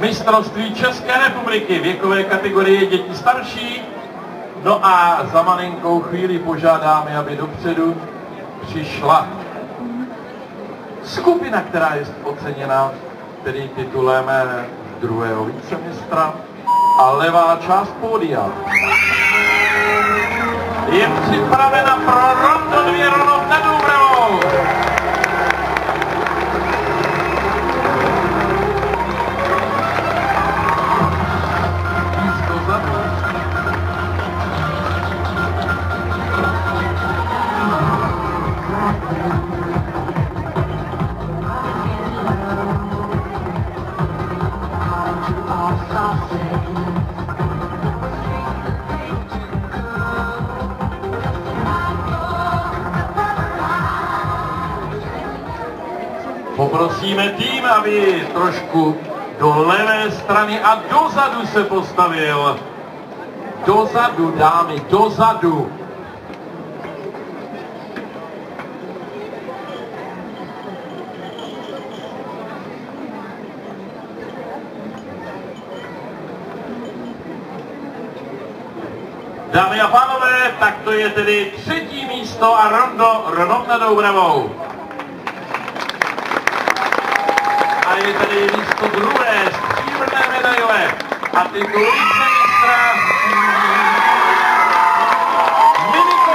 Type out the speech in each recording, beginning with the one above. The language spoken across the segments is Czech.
mistrovství České republiky, věkové kategorie děti starší. No a za malinkou chvíli požádáme, aby dopředu přišla skupina, která je oceněna tedy titulem druhého vicemistra a levá část pódia je připravena pro rondo 2 rovnou nad Doubravou. Poprosíme tým, aby trošku do levé strany a dozadu se postavil. Dozadu, dámy, dozadu. Dámy a pánové, tak to je tedy 3. místo a rondo rovnou nad Doubravou. A je tady místo 2. stříbrné medaile a titul vicemistra Minika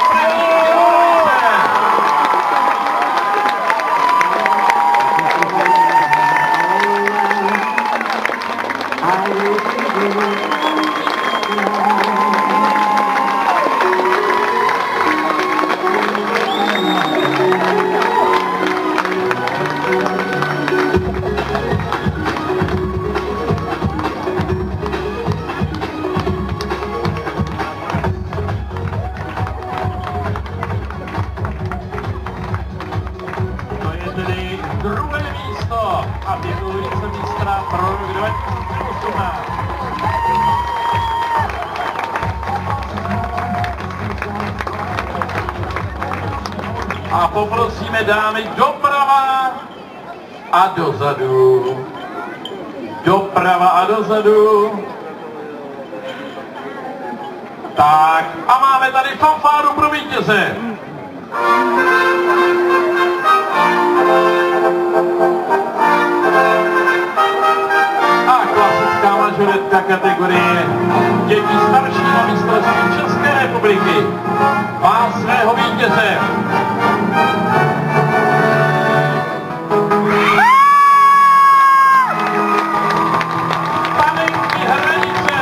a titul vicemistra pro rok 2018. A poprosíme dámy doprava a dozadu. Doprava a dozadu. Tak a máme tady fanfáru pro vítěze. A klasická mažoretka kategorie dětí starší na mistrovství České republiky má svého vítěze. Panenky Hranice.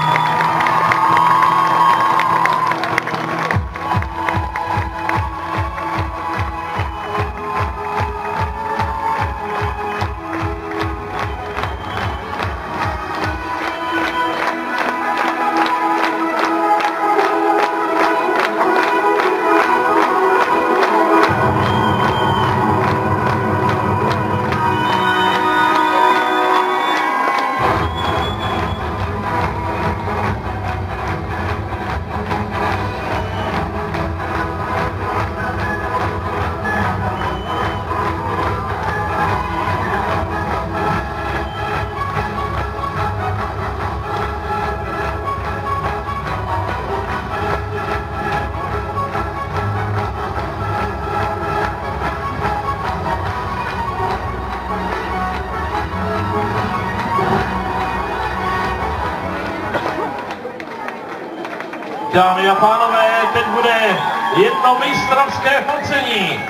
Dámy a pánové, teď bude jedno mistrovské focení.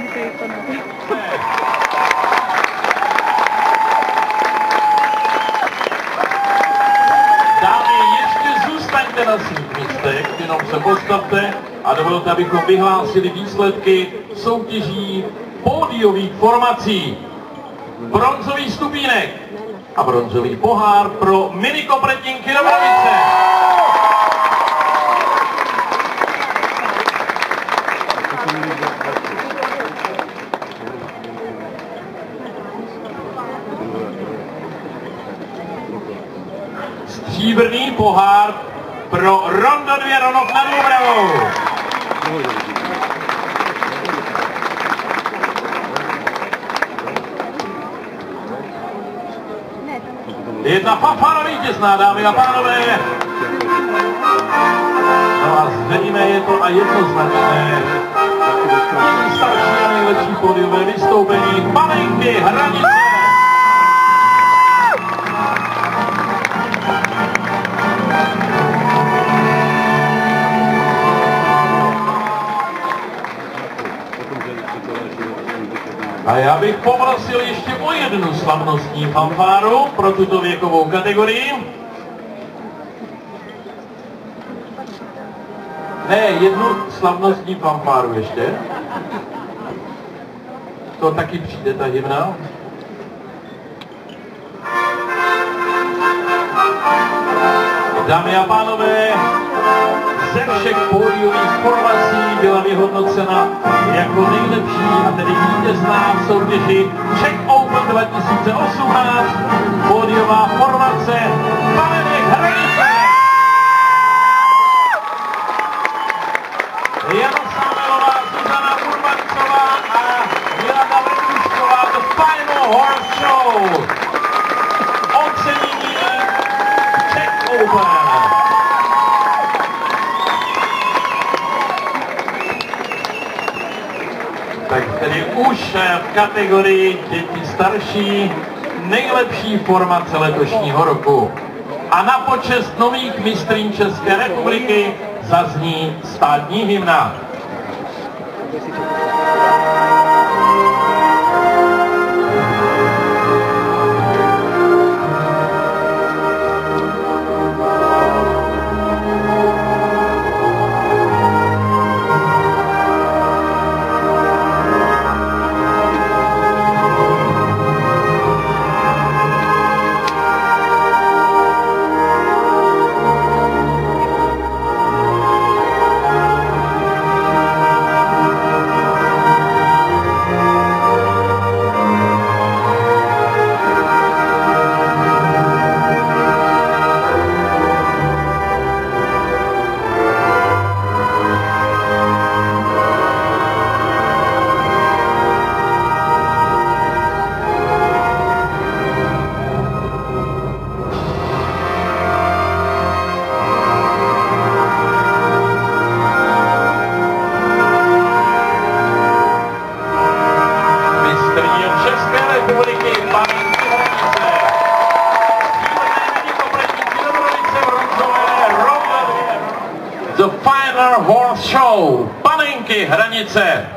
Dámy, ještě zůstaňte na svých místech, jenom se postavte a dovolte, abychom vyhlásili výsledky soutěží pódiových formací. Bronzový stupínek a bronzový pohár pro Minikopretinky Dobravice. Stříbrný pohár pro rondo 2 Ronov nad Doubravou. Jedna fanfára vítězná, dámy a pánové. No a zřejmě je to a jednoznačné. Nejstarší a nejlepší pódiové vystoupení Panenky Hranice. A já bych poprosil ještě o jednu slavnostní fanfáru pro tuto věkovou kategorii. Ne, jednu slavnostní fanfáru ještě. To taky přijde ta hymna. Dámy a pánové, ze všech pódiových formací byla vyhodnocena jako nejlepší a tedy vítězná v soutěži Czech Open 2018 pódiová formace Panenek Hranice. Jana Samelová, Zuzana Urbancová a Milada Letušková, The Final Horse Show. Ocenění Czech Open. Tak tedy už v kategorii děti starší nejlepší formace letošního roku. A na počest nových mistryň České republiky zazní státní hymna. The Final Horse Show, Panenky Hranice.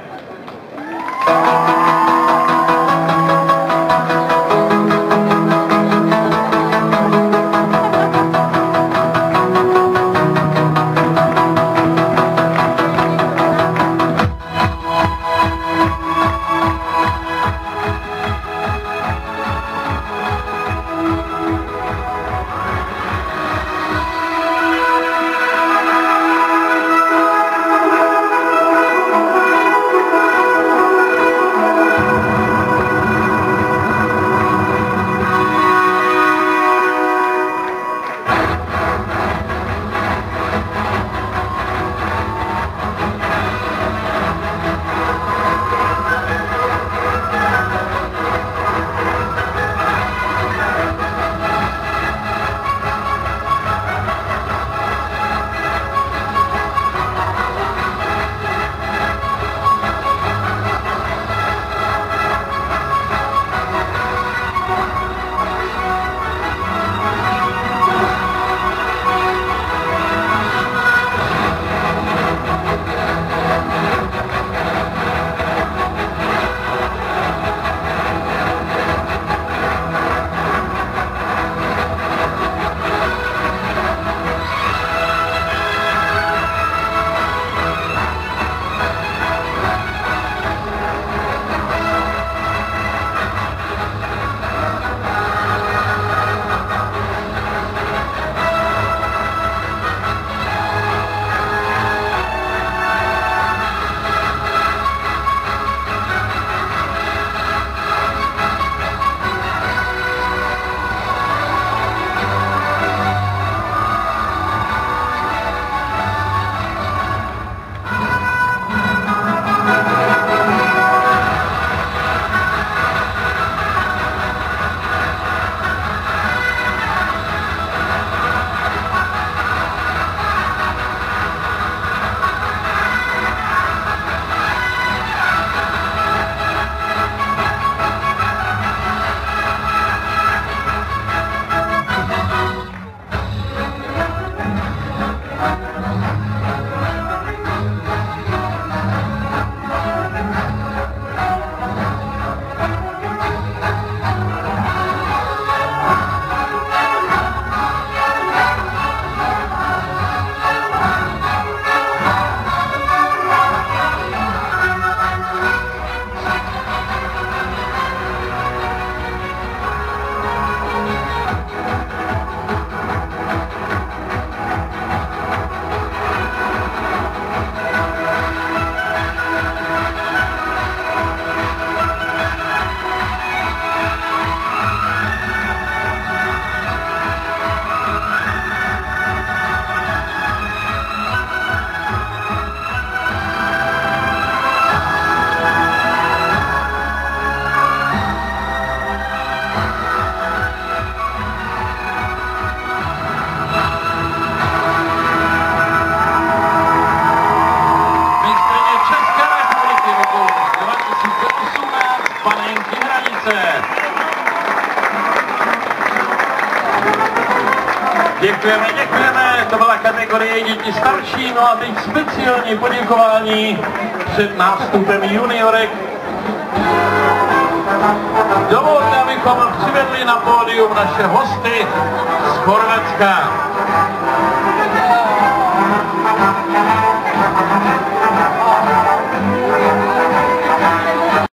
Děkujeme, děkujeme, to byla kategorie děti starší, no a teď speciální poděkování před nástupem juniorek. Dovolte, abychom přivedli na pódium naše hosty z Chorvatska.